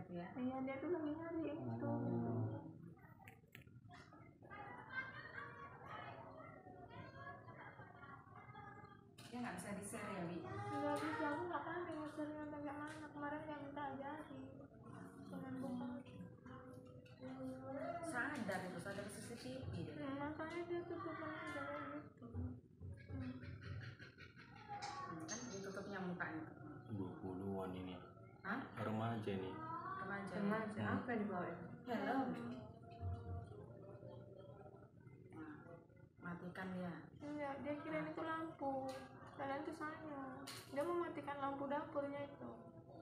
berarti ya? Iya, dia tuh lagi nyari itu. Dia nggak bisa di-share ya, Wi? Nggak bisa, aku nggak tahu dia nge-share-nya sampai mana. Kemarin dia minta ajari, cuman bukan. Sadar itu, sadar CCTV deh. Makanya dia tutupin aja kayak gitu. Kan ditutupnya mukanya. 20-an ini. Hah? Remaja nih. Remaja. Apa yang dibawain? Helm. Nah, matikan dia. Enggak, dia kirain itu lampu. Padahal itu saya. Dia mau matikan lampu dapurnya itu.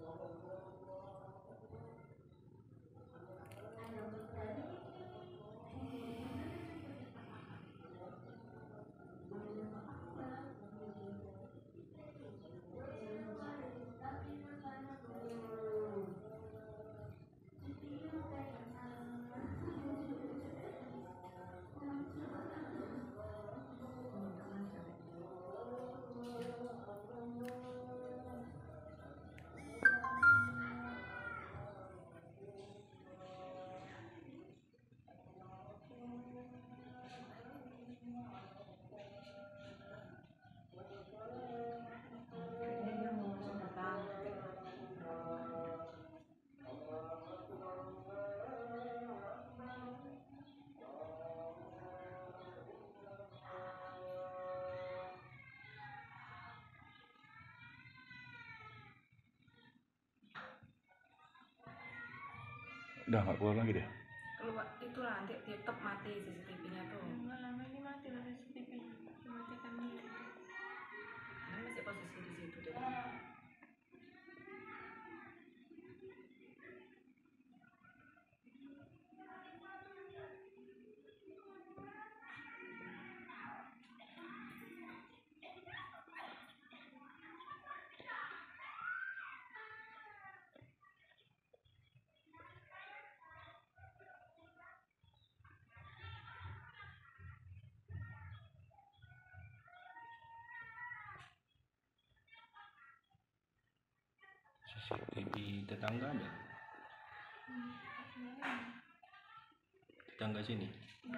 Udah nggak keluar lagi deh. Keluar itulah nanti tetap mati CCTV-nya tuh. Enggak lama ini mati lah CCTV. Dimatikan diri. Ini masih posisi di situ deh. CCTV tetangga ada? Tetangga sini.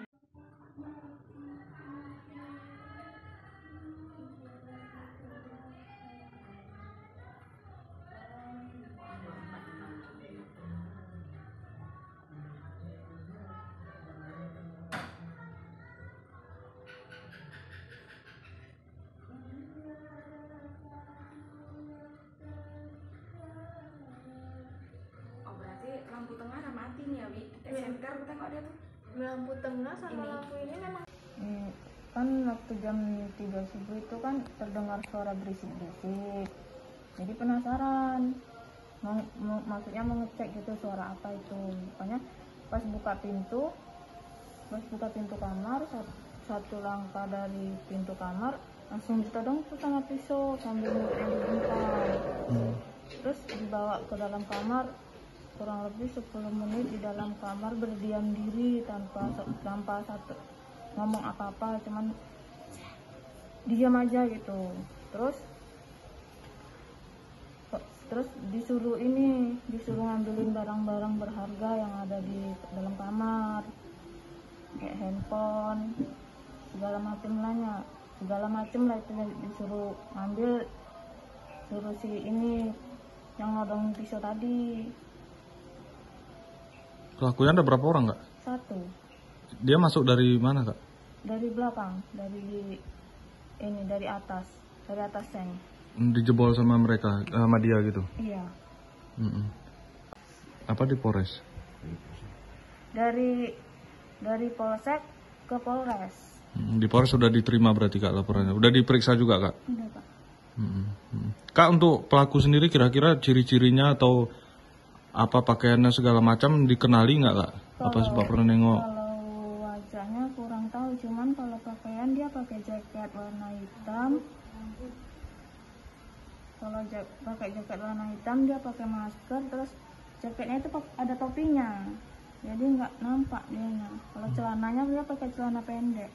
Oh berarti lampu tengah ada mati nih ya, Wi? Senter tengok dia tuh. Lampu tengah sama Ini. lampu ini memang. Kan waktu jam 3 subuh itu kan terdengar suara berisik-berisik. Jadi penasaran. Maksudnya mau ngecek gitu suara apa itu. Makanya pas buka pintu kamar, satu langkah dari pintu kamar langsung ditodong tuh sama pisau sambil mulutnya dibungkam. Terus dibawa ke dalam kamar, kurang lebih 10 menit di dalam kamar berdiam diri tanpa satu ngomong apa-apa, cuman diam aja gitu. Terus disuruh ngambilin barang-barang berharga yang ada di dalam kamar, kayak handphone, segala macem lah itu disuruh ngambil. Suruh si ini yang nodong pisau tadi. Pelakunya ada berapa orang, Kak? 1. Dia masuk dari mana, Kak? Dari belakang, dari atas seng. Dijebol sama mereka, sama dia gitu? Iya. Apa di Polres? Dari Polsek ke Polres. Di Polres sudah diterima berarti, Kak, laporannya? Udah diperiksa juga, Kak? Udah, Pak. Kak, untuk pelaku sendiri kira-kira ciri-cirinya atau apa pakaiannya segala macam dikenali nggak, Kak? Apa sebab pernah nengok? Kalau wajahnya kurang tahu, cuman kalau pakaian dia pakai jaket warna hitam. Kalau pakai jaket warna hitam, dia pakai masker, terus jaketnya itu ada topinya, jadi nggak nampak dia. Kalau celananya dia pakai celana pendek.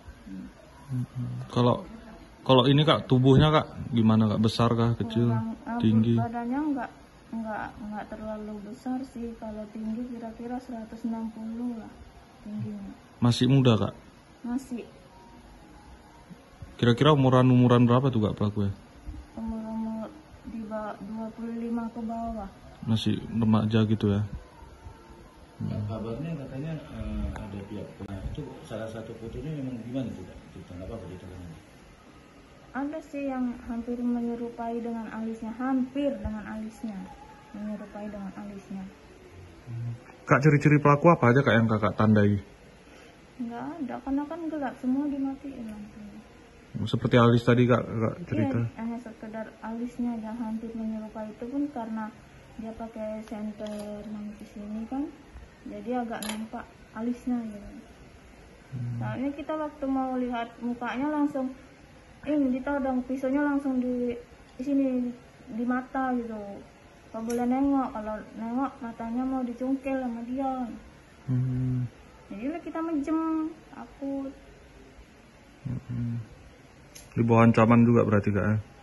Kalau ini, Kak, tubuhnya, Kak, gimana, Kak? Besar kah, kecil, tinggi? Badannya Enggak terlalu besar sih, kalau tinggi kira-kira 160 lah tingginya. Masih muda kak? Masih Kira-kira umuran berapa tuh kak pelaku ya? umur di bawah 25 ke bawah. Masih remaja gitu ya? Kabarnya katanya ada pihak itu salah satu fotonya memang gimana tuh kak? Tentang apa ceritanya? Ada sih yang hampir menyerupai dengan alisnya, menyerupai dengan alisnya. Kak, ciri-ciri pelaku apa aja kak yang kakak tandai? Enggak ada, karena kan gelap, semua dimatiin lampunya. Seperti alis tadi kak cerita. Iya, hanya sekedar alisnya yang hampir menyerupai, itu pun karena dia pakai senter manggis ini kan, jadi agak nampak alisnya gitu. Soalnya kita waktu mau lihat mukanya langsung ini ditodong pisaunya langsung di sini di mata gitu. Gak boleh nengok, kalau nengok matanya mau dicungkil sama dia. Jadi kita menjem, takut. Di bawah ancaman juga berarti kak ya?